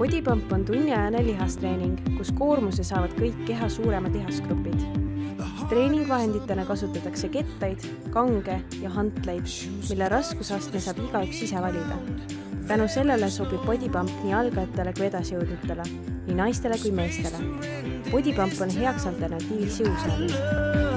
Bodypump on tunniajane lihastreening, kus koormuse saavad kõik keha suuremad lihasgrupid. Treeningvahenditena kasutatakse kettaid, kange ja hantleid, mille raskusastme saab igaüks ise valida. Tänu sellele sobib Bodypump nii algajatele kui edasijõudnutele, nii naistele kui meestele. Bodypump on heaks alternatiiviks jõusaali.